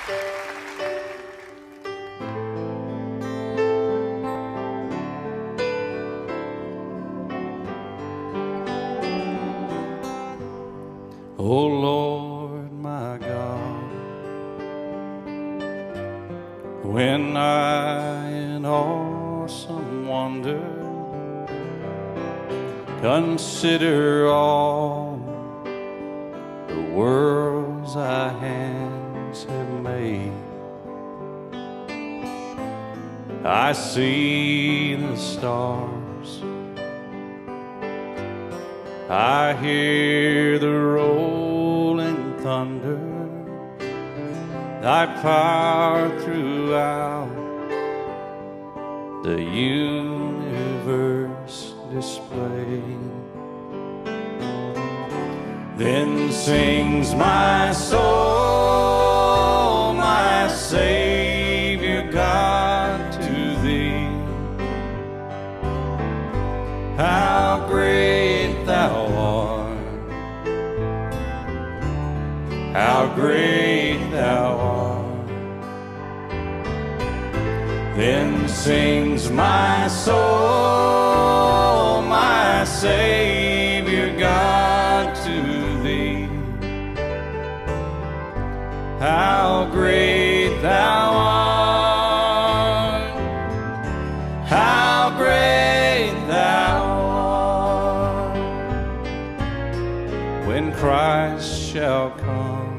Oh Lord, my God, when I in awesome wonder consider all the worlds thy hands have made, I see the stars, I hear the rolling thunder, thy power throughout the universe displayed. Then sings my soul, my Savior God, to thee. How great thou art, how great thou art. Then sings my soul, my Savior God, to thee. How great thou art, how great thou art. When Christ shall come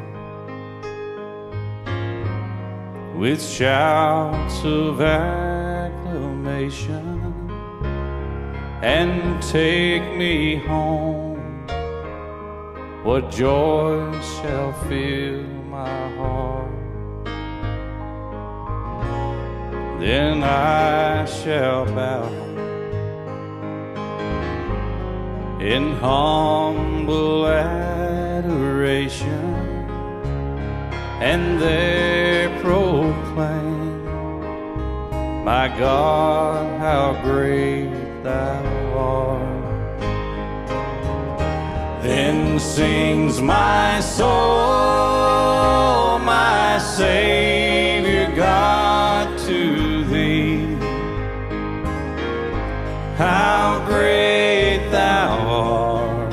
with shouts of acclamation and take me home, what joy shall fill my heart. Then I shall bow in humble adoration and there proclaim, my God, how great thou art. Then sings my soul, my Savior God, to thee. How great thou art,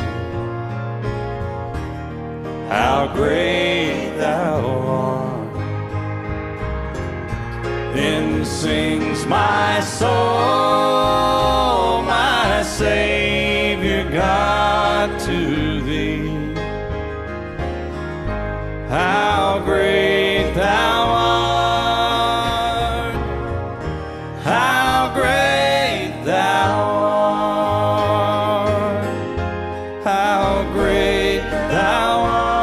how great thou art. Then sings my soul, my Savior God, to thee. How great thou art, how great thou art, how great thou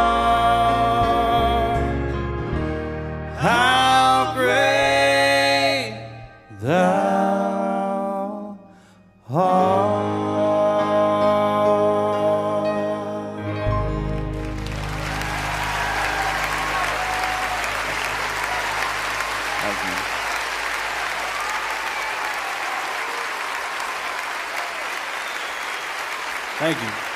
art, how great thou art. Thank you.